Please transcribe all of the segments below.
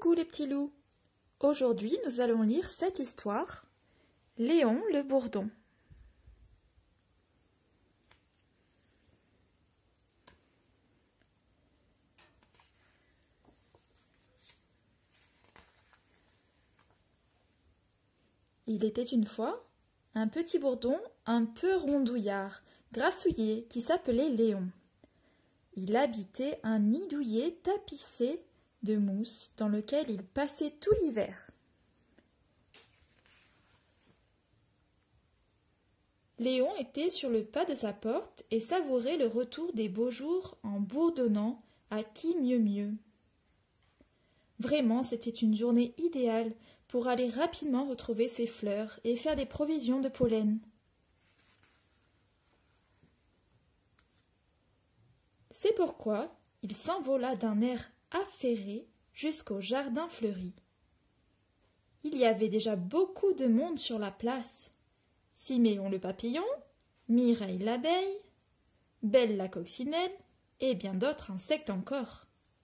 Coucou les petits loups. Aujourd'hui, nous allons lire cette histoire, Léon le Bourdon. Il était une fois un petit bourdon un peu rondouillard, grassouillet, qui s'appelait Léon. Il habitait un nid douillet tapissé de mousse dans lequel il passait tout l'hiver. Léon était sur le pas de sa porte et savourait le retour des beaux jours en bourdonnant à qui mieux mieux. Vraiment, c'était une journée idéale pour aller rapidement retrouver ses fleurs et faire des provisions de pollen. C'est pourquoi il s'envola d'un air affairé jusqu'au jardin fleuri. Il y avait déjà beaucoup de monde sur la place. Siméon le papillon, Mireille l'abeille, Belle la coccinelle et bien d'autres insectes encore.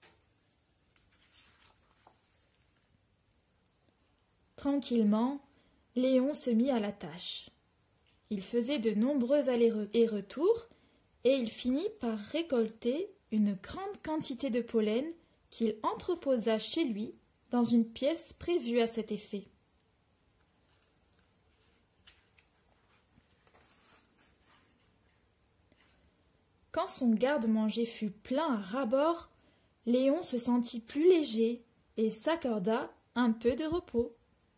Tranquillement, Léon se mit à la tâche. Il faisait de nombreux allers et retours et il finit par récolter une grande quantité de pollen qu'il entreposa chez lui dans une pièce prévue à cet effet. Quand son garde-manger fut plein à ras-bord, Léon se sentit plus léger et s'accorda un peu de repos.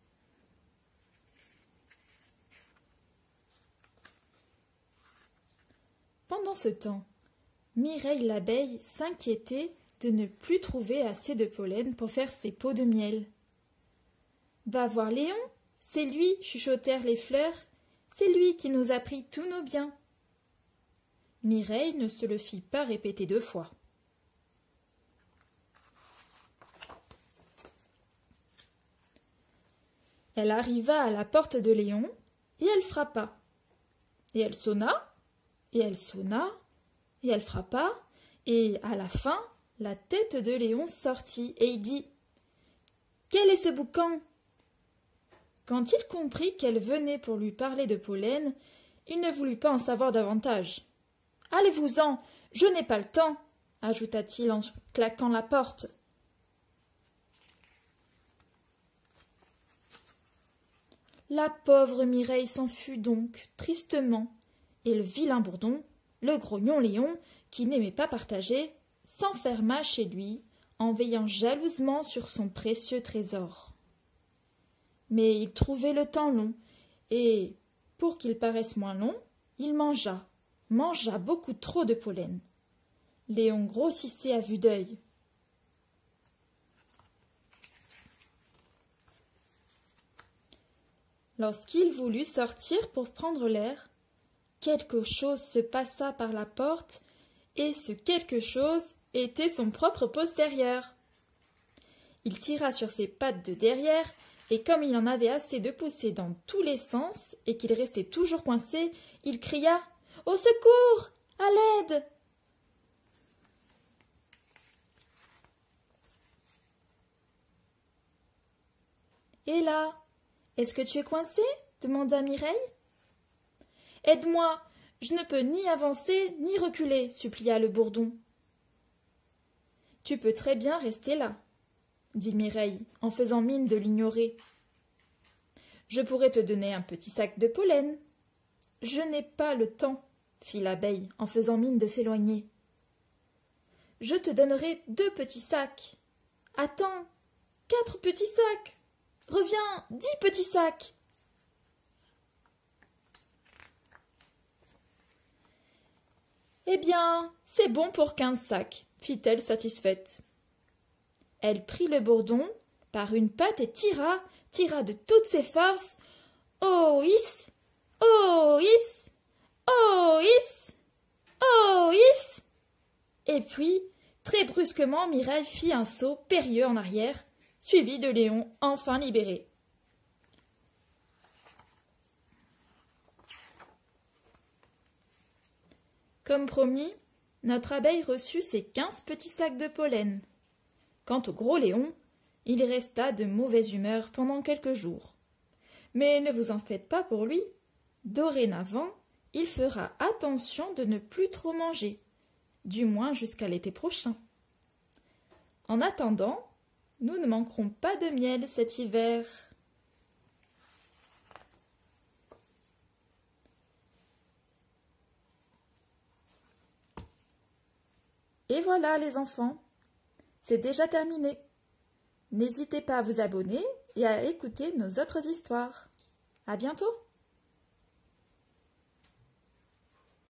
Pendant ce temps, Mireille l'abeille s'inquiétait de ne plus trouver assez de pollen pour faire ses pots de miel. « Va voir Léon, c'est lui, chuchotèrent les fleurs, c'est lui qui nous a pris tous nos biens. » Mireille ne se le fit pas répéter 2 fois. Elle arriva à la porte de Léon et elle frappa. Et elle sonna, et elle sonna, et elle frappa, et à la fin, la tête de Léon sortit et il dit « Quel est ce boucan ?» Quand il comprit qu'elle venait pour lui parler de pollen, il ne voulut pas en savoir davantage. « Allez-vous-en, je n'ai pas le temps !» ajouta-t-il en claquant la porte. La pauvre Mireille s'en fut donc tristement, et le vilain bourdon, le grognon Léon, qui n'aimait pas partager, s'enferma chez lui en veillant jalousement sur son précieux trésor. Mais il trouvait le temps long, et, pour qu'il paraisse moins long, il mangea beaucoup trop de pollen. Léon grossissait à vue d'œil. Lorsqu'il voulut sortir pour prendre l'air, quelque chose se passa par la porte, et ce quelque chose était son propre postérieur. Il tira sur ses pattes de derrière, et comme il en avait assez de pousser dans tous les sens, et qu'il restait toujours coincé, il cria « Au secours! À l'aide !» « Et là, est-ce que tu es coincé ?» demanda Mireille. « Aide-moi, je ne peux ni avancer ni reculer, » supplia le bourdon. « Tu peux très bien rester là, » dit Mireille, en faisant mine de l'ignorer. « Je pourrais te donner un petit sac de pollen. »« Je n'ai pas le temps, » fit l'abeille, en faisant mine de s'éloigner. « Je te donnerai 2 petits sacs. »« Attends, 4 petits sacs. Reviens, 10 petits sacs. » « Eh bien, c'est bon pour 15 sacs, » fit-elle satisfaite. Elle prit le bourdon par une patte et tira de toutes ses forces. Oh hiss, oh hiss, oh hiss, oh hiss. Et puis, très brusquement, Mireille fit un saut périlleux en arrière, suivi de Léon enfin libéré. Comme promis, notre abeille reçut ses 15 petits sacs de pollen. Quant au gros Léon, Il resta de mauvaise humeur pendant quelques jours. Mais ne vous en faites pas pour lui. Dorénavant, il fera attention de ne plus trop manger, du moins jusqu'à l'été prochain. En attendant, nous ne manquerons pas de miel cet hiver. Et voilà les enfants, c'est déjà terminé. N'hésitez pas à vous abonner et à écouter nos autres histoires. À bientôt!